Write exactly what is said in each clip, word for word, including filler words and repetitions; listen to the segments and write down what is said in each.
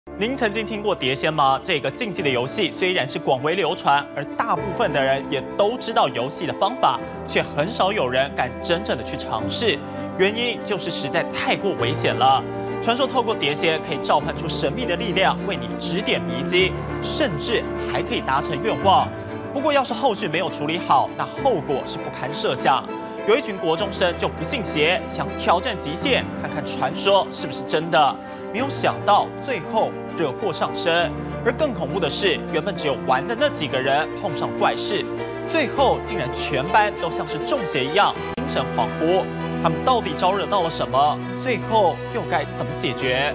您曾经听过碟仙吗？这个竞技的游戏虽然是广为流传，而大部分的人也都知道游戏的方法，却很少有人敢真正的去尝试。原因就是实在太过危险了。传说透过碟仙可以召唤出神秘的力量，为你指点迷津，甚至还可以达成愿望。不过要是后续没有处理好，那后果是不堪设想。有一群国中生就不信邪，想挑战极限，看看传说是不是真的。没有想到最后惹祸上身，而更恐怖的是，原本只有玩的那几个人碰上怪事，最后竟然全班都像是中邪一样精神恍惚。他们到底招惹到了什么？最后又该怎么解决？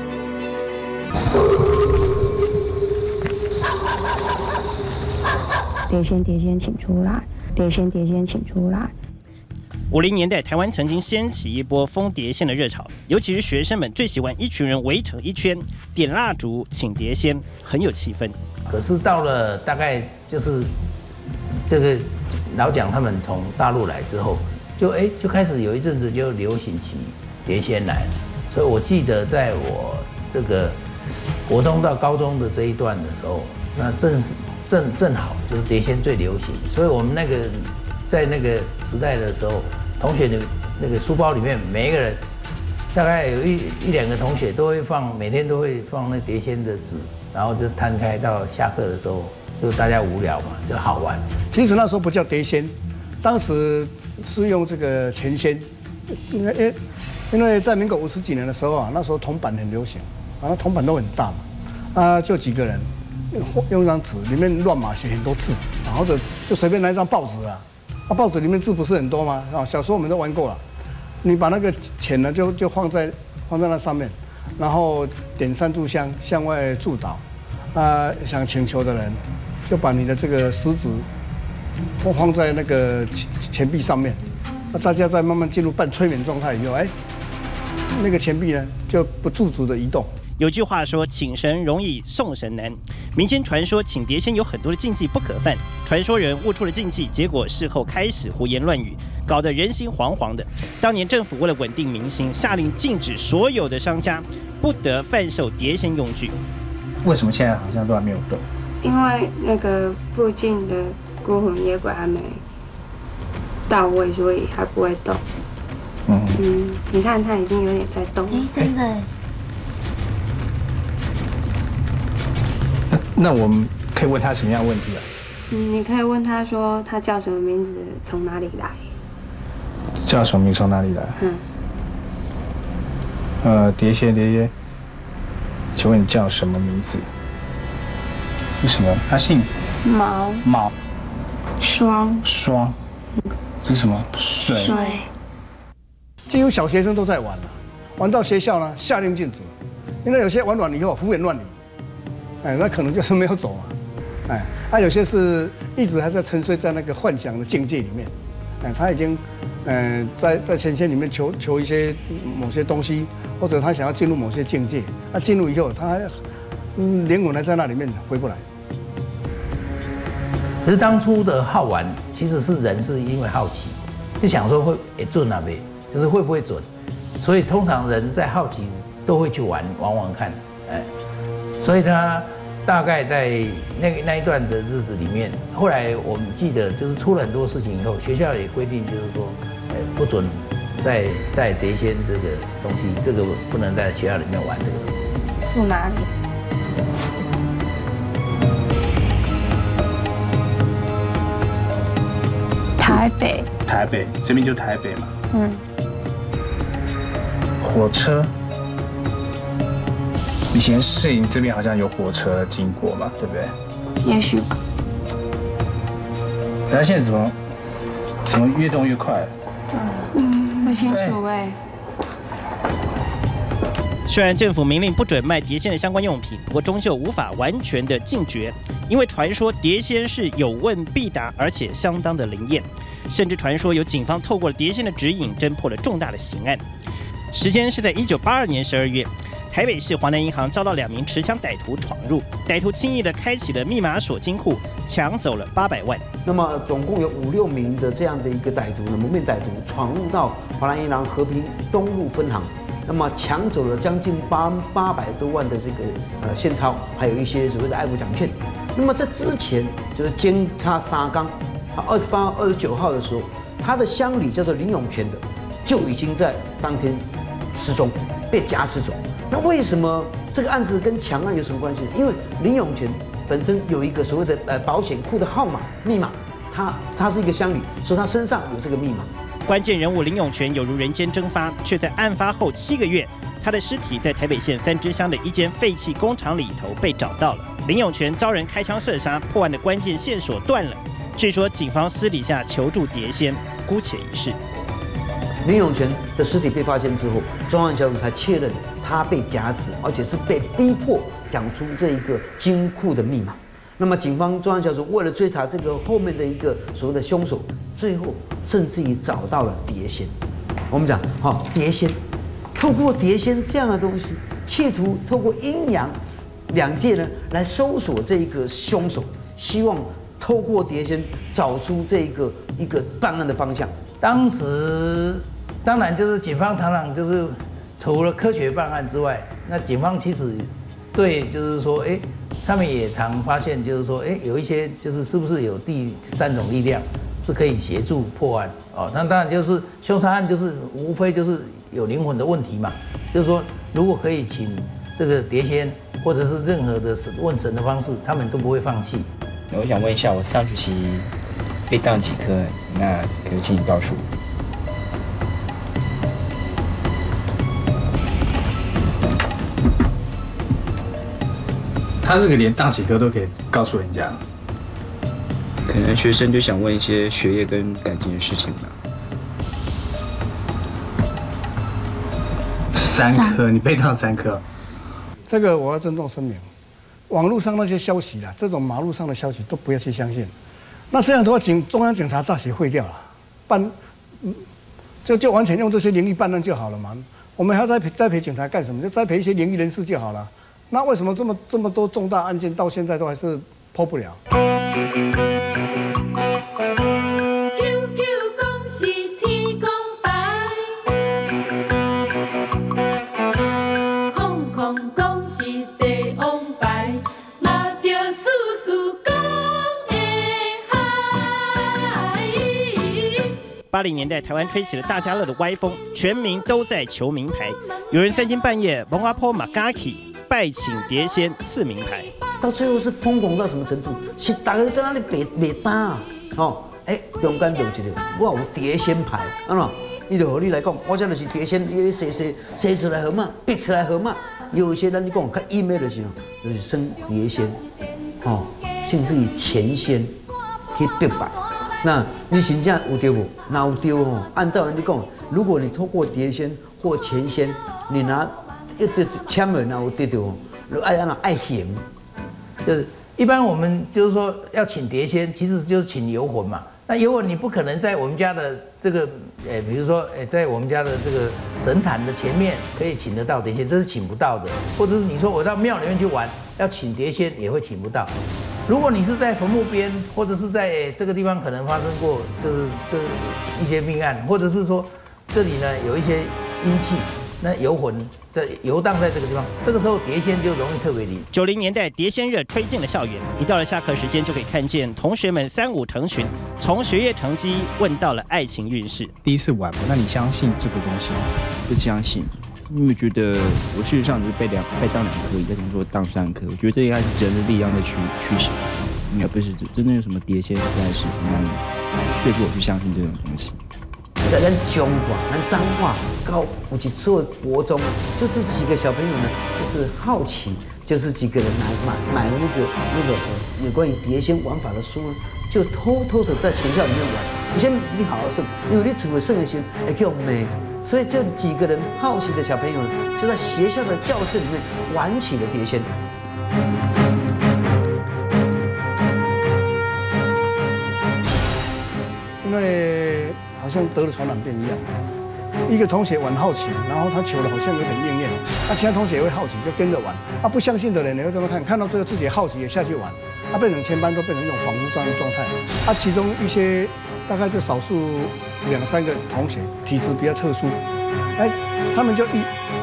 碟仙，碟仙，请出来！碟仙，碟仙，请出来！ 五零年代，台湾曾经掀起一波封碟仙的热潮，尤其是学生们最喜欢一群人围成一圈，点蜡烛请碟仙，很有气氛。 可是到了大概就是这个老蒋他们从大陆来之后，就哎就开始有一阵子就流行起碟仙来，所以我记得在我这个国中到高中的这一段的时候，那正是正正好就是碟仙最流行，所以我们那个在那个时代的时候。同学的那个书包里面，每一个人大概有一一两个同学都会放，每天都会放那碟仙的纸，然后就摊开到下课的时候，就大家无聊嘛，就好玩。 其实那时候不叫碟仙，当时是用这个钱仙，因为因为在民国五十几年的时候啊，那时候铜板很流行，然后铜板都很大嘛，啊就几个人用一张纸里面乱码写很多字，然后或者就随便拿一张报纸啊。啊，报纸里面字不是很多吗？啊，小时候我们都玩过了。你把那个钱呢，就就放在放在那上面，然后点三炷香向外祝祷。啊，想请求的人，就把你的这个食指放放在那个钱币上面。那大家在慢慢进入半催眠状态以后，哎，那个钱币呢就不自主的移动。 有句话说，请神容易送神难。民间传说请碟仙有很多的禁忌不可犯，传说人悟出了禁忌，结果事后开始胡言乱语，搞得人心惶惶的。当年政府为了稳定民心，下令禁止所有的商家不得贩售碟仙用具。 为什么现在好像都还没有动？ 因为那个附近的孤魂野鬼还没到位，所以还不会动。嗯嗯，你看它已经有点在动了。 哎，真的。 那我们可以问他什么样的问题啊？ 嗯，你可以问他说他叫什么名字，从哪里来？ 叫什么名？从哪里来？ 嗯。 呃，碟仙，碟仙，请问你叫什么名字？是什么？他姓毛。 毛。 霜。 霜。是什么？水。 水。 几乎小学生都在玩了，玩到学校呢下令禁止，因为有些玩完以后胡言乱语。哎，那可能就是没有走啊，哎，他、啊、有些是一直还在沉睡在那个幻想的境界里面，哎，他已经，嗯、呃，在在前线里面求求一些某些东西，或者他想要进入某些境界，他、啊、进入以后，他嗯灵魂还在那里面回不来。 可是当初的好玩，其实是人是因为好奇，就想说会诶准哪呗，就是会不会准，所以通常人在好奇都会去玩玩玩看，哎。所以他大概在那个那一段的日子里面，后来我们记得就是出了很多事情以后，学校也规定就是说，呃，不准再带碟仙这个东西，这个不能在学校里面玩这个东西。 住哪里？台北。 台北这边就台北嘛。 嗯。 火车。以前市营这边好像有火车经过嘛，对不对？ 也许吧。 那现在怎么怎么越动越快？ 嗯，不清楚哎。 虽然政府明令不准卖碟仙的相关用品，不过终究无法完全的禁绝，因为传说碟仙是有问必答，而且相当的灵验，甚至传说有警方透过了碟仙的指引，侦破了重大的刑案。时间是在一九八二年十二月。台北市华南银行遭到两名持枪歹徒闯入，歹徒轻易地开启了密码锁金库，抢走了八百万。 那么总共有五六名的这样的一个歹徒呢，蒙面歹徒闯入到华南银行和平东路分行， 那么抢走了将近八八百多万的这个呃现钞，还有一些所谓的爱国奖券。那么在之前就是监察沙冈，啊，二十八、二十九号的时候，他的乡里叫做林永泉的，就已经在当天失踪，被夹持走。那为什么这个案子跟抢案有什么关系呢？因为林永泉本身有一个所谓的呃保险库的号码密码，他他是一个乡里，所以他身上有这个密码。 关键人物林永泉有如人间蒸发，却在案发后七个月，他的尸体在台北县三支乡的一间废弃工厂里头被找到了。林永泉遭人开枪射杀，破案的关键线索断了。据说警方私底下求助碟仙，姑且一试。 林永泉的尸体被发现之后，专案小组才确认他被夹持，而且是被逼迫讲出这一个金库的密码。那么，警方专案小组为了追查这个后面的一个所谓的凶手，最后甚至于找到了碟仙。我们讲，好，碟仙，透过碟仙这样的东西，企图透过阴阳两界呢来搜索这个凶手，希望透过碟仙找出这个一个办案的方向。 当时，当然就是警方常常就是除了科学办案之外，那警方其实对就是说，哎。他们也常发现，就是说，哎，有一些就是是不是有第三种力量是可以协助破案哦？那当然就是凶杀案，就是无非就是有灵魂的问题嘛。就是说，如果可以请这个碟仙或者是任何的问神的方式，他们都不会放弃。 我想问一下，我上学期被当几科？那可以请你报数。 他这个连当几科都可以告诉人家， 可能学生就想问一些学业跟感情的事情吧。 三科，你被当三科？ 这个我要郑重声明，网络上那些消息啊，这种马路上的消息都不要去相信。那这样的话，警中央警察大学废掉了，办，就就完全用这些灵异办案就好了嘛。我们还要栽培栽培警察干什么？就栽培一些灵异人士就好了。那为什么这么这么多重大案件到现在都还是破不了？ 八零年代，台湾吹起了大家乐的歪风，全民都在求名牌。有人三更半夜，蒙阿坡马嘎奇拜请碟仙赐名牌， 到最后是疯狂到什么程度？是大家跟他咧卖卖单啊！哦，哎、欸，中间有一个，我有碟仙牌，安怎？伊就和你来讲，我这就是碟仙，伊写写写出来好嘛，逼出来好嘛。有一些人你讲较阴昧的时候，就是生碟仙，哦，甚至于钱仙去逼拜。那你真正有对无？那有对哦。按照人家讲，如果你透过碟仙或钱仙，你拿一对签了，那有对到哦。爱按爱行， 就是一般我们就是说要请碟仙，其实就是请游魂嘛。那游魂你不可能在我们家的这个，诶、欸，比如说，诶、欸，在我们家的这个神坛的前面可以请得到碟仙，这是请不到的。或者是你说我到庙里面去玩，要请碟仙也会请不到。如果你是在坟墓边，或者是在这个地方可能发生过就是这一些命案，或者是说这里呢有一些阴气，那游魂在游荡在这个地方，这个时候碟仙就容易特别灵。 九零年代碟仙热吹进了校园，一到了下课时间就可以看见同学们三五成群，从学业成绩问到了爱情运势。 第一次玩，那你相信这个东西吗？ 不相信。因为觉得我事实上只是被两被当两科，再听说当三科，我觉得这应该是人的力量在驱驱使，应该不是真正有什么碟仙实在是很难说服我去相信这种东西。 在咱中华、咱彰化到有一所国中，就是几个小朋友呢，就是好奇，就是几个人买买买了那个那个有关于碟仙玩法的书呢，就偷偷的在学校里面玩。有些你好好算，因为你只会算的时候会去用美。所以这几个人好奇的小朋友呢，就在学校的教室里面玩起了碟仙。 因为好像得了传染病一样，一个同学玩好奇，然后他求的好像有点应验，那其他同学也会好奇，就跟着玩。他不相信的人，你会这么看？看到最后自己好奇也下去玩，他变成全班都变成一种恍惚状状态。他其中一些大概就少数。两三个同学体质比较特殊，哎，他们就一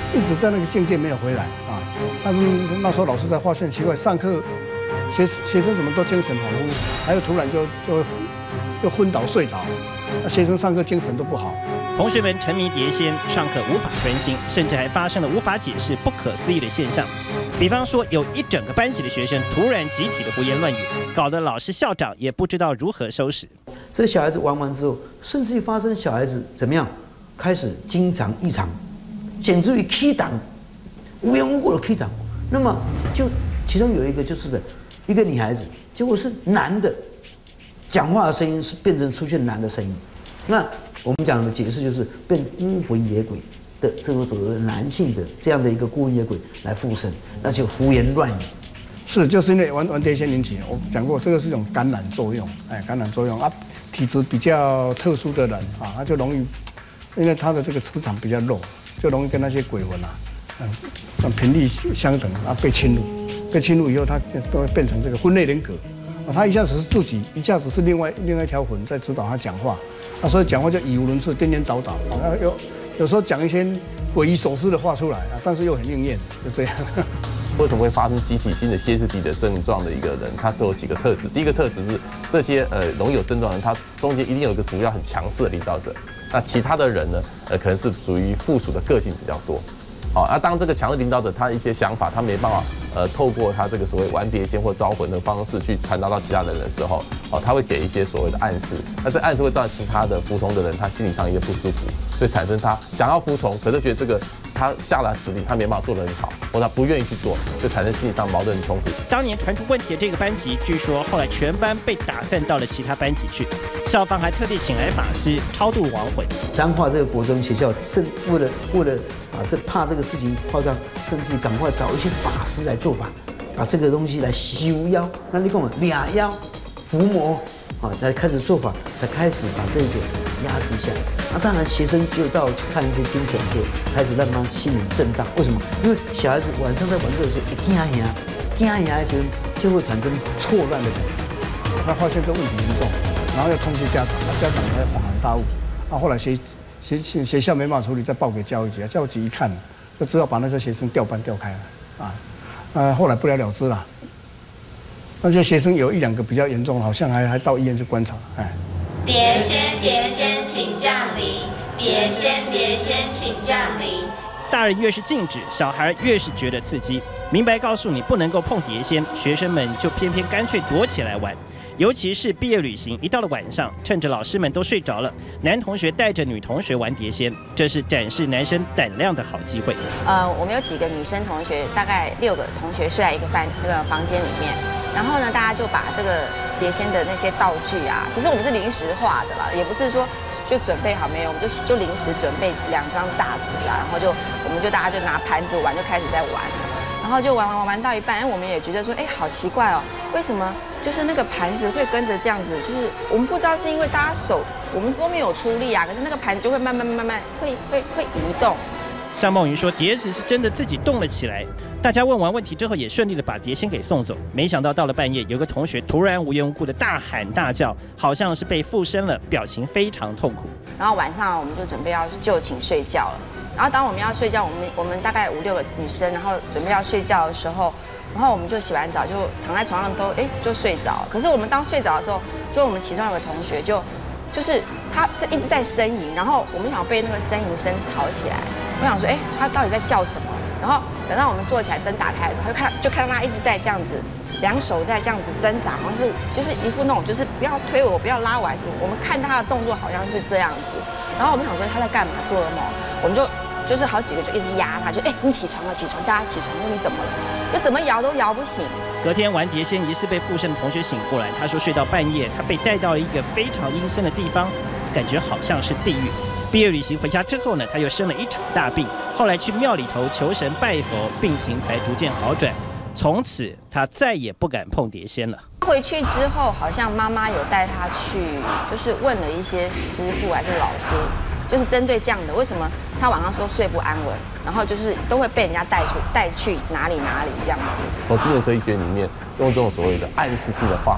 一直在那个境界没有回来啊。他们那时候老师才发现奇怪，上课学学生怎么都精神恍惚，还有突然就就就昏倒睡倒，那学生上课精神都不好。 同学们沉迷碟仙，上课无法专心，甚至还发生了无法解释、不可思议的现象。比方说，有一整个班级的学生突然集体的胡言乱语，搞得老师、校长也不知道如何收拾。 这小孩子玩完之后，甚至于发生小孩子怎么样，开始经常异常，简直于起档，无缘无故的起档。那么就其中有一个就是一个女孩子，结果是男的，讲话的声音是变成出现男的声音，那。我们讲的解释就是变孤魂野鬼的这个所谓男性的这样的一个孤魂野鬼来附身，那就胡言乱语。 是，就是因为玩玩碟仙引起的。我讲过，这个是一种感染作用，哎，感染作用啊，体质比较特殊的人啊，他就容易，因为他的这个磁场比较弱，就容易跟那些鬼魂啊，嗯，频率相等啊，被侵入，被侵入以后，他都会变成这个分裂人格。啊，他一下子是自己，一下子是另外另外一条魂在指导他讲话。那所以讲话就语无伦次、颠颠倒倒啊，有有时候讲一些匪夷所思的话出来啊，但是又很应验，就这样。 为什么会发生集体性的歇斯底里的症状的一个人，他都有几个特质。第一个特质是这些呃容易有症状的人，他中间一定有一个主要很强势的领导者。那其他的人呢，呃可能是属于附属的个性比较多。好，那当这个强势领导者他的一些想法，他没办法呃透过他这个所谓玩碟仙或招魂的方式去传达到其他人的时候，哦，他会给一些所谓的暗示，那这暗示会造成其他的服从的人他心理上一些不舒服，所以产生他想要服从，可是觉得这个他下达指令他没办法做得很好，或他不愿意去做，就产生心理上矛盾冲突。 当年传出问题的这个班级，据说后来全班被打散到了其他班级去，校方还特地请来法师超度亡魂。 彰化这个国中学校，甚为了为了啊这怕这个事情扩张，甚至赶快找一些法师来做法，把这个东西来修妖。那你讲俩妖伏魔啊，才开始做法，才开始把这个压制下来。那当然，学生就到去看一些精神科，开始让他心理震荡。为什么？因为小孩子晚上在玩这个时候，一惊吓，惊吓的时候就会产生错乱的感觉。 他发现这问题严重，然后要通知家长，那家长才恍然大悟。那后来学学学校没办法处理，再报给教育局，教育局一看，就知道把那些学生调班调开了啊。呃，后来不了了之了。那些学生有一两个比较严重，好像还还到医院去观察，哎。 碟仙，碟仙，请降临！碟仙，碟仙，请降临！ 大人越是禁止，小孩越是觉得刺激。明白告诉你不能够碰碟仙，学生们就偏偏干脆躲起来玩。尤其是毕业旅行，一到了晚上，趁着老师们都睡着了，男同学带着女同学玩碟仙，这是展示男生胆量的好机会。 呃，我们有几个女生同学，大概六个同学睡在一个饭那个房间里面，然后呢，大家就把这个碟仙的那些道具啊，其实我们是临时画的啦，也不是说就准备好没有，我们就就临时准备两张大纸啊，然后就我们就大家就拿盘子玩，就开始在玩。然后就玩玩玩玩到一半，哎，我们也觉得说，哎，好奇怪哦，为什么就是那个盘子会跟着这样子？就是我们不知道是因为大家手我们都没有出力啊，可是那个盘子就会慢慢慢慢会会会移动。 向梦云说，碟子是真的自己动了起来。大家问完问题之后，也顺利的把碟仙给送走。没想到到了半夜，有个同学突然无缘无故的大喊大叫，好像是被附身了，表情非常痛苦。 然后晚上我们就准备要就寝睡觉了。然后当我们要睡觉，我们我们大概五六个女生，然后准备要睡觉的时候，然后我们就洗完澡就躺在床上都哎就睡着。可是我们当睡着的时候，就我们其中有个同学就就是他一直在呻吟，然后我们想被那个呻吟声吵起来。我想说，哎，他到底在叫什么？然后等到我们坐起来，灯打开的时候，他就看就看到他一直在这样子，两手在这样子挣扎，好像是就是一副那种就是不要推我，不要拉我，还是什么。我们看他的动作好像是这样子，然后我们想说他在干嘛，做噩梦，我们就。就是好几个就一直压他，就哎、欸，你起床了，起床，叫他起床。说你怎么了？就怎么摇都摇不醒。 隔天玩碟仙疑似被附身的同学醒过来，他说睡到半夜，他被带到了一个非常阴森的地方，感觉好像是地狱。毕业旅行回家之后呢，他又生了一场大病，后来去庙里头求神拜佛，病情才逐渐好转。从此他再也不敢碰碟仙了。 回去之后，好像妈妈有带他去，就是问了一些师傅还是老师。就是针对这样的，为什么他晚上说睡不安稳，然后就是都会被人家带出带去哪里哪里这样子。 从精神科医学里面用这种所谓的暗示性的话语，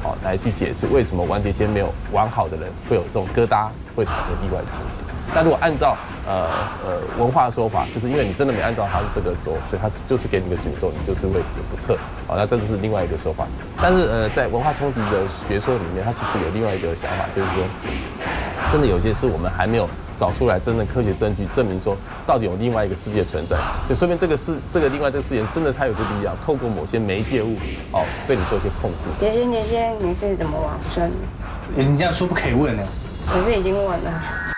哦来去解释为什么玩碟仙没有玩好的人会有这种疙瘩，会产生意外的情形。那如果按照呃呃文化的说法，就是因为你真的没按照他这个做，所以他就是给你个诅咒，你就是会有不测。好，那这是另外一个说法。但是呃，在文化冲击的学说里面，它其实有另外一个想法，就是说，真的有些是我们还没有找出来真正科学证据证明说到底有另外一个世界存在，就说明这个世这个另外这个世界真的它有这力量，透过某些媒介物哦对你做一些控制。 碟仙碟仙，你是怎么往生的？ 你这样说不可以问呢。 可是已经问了。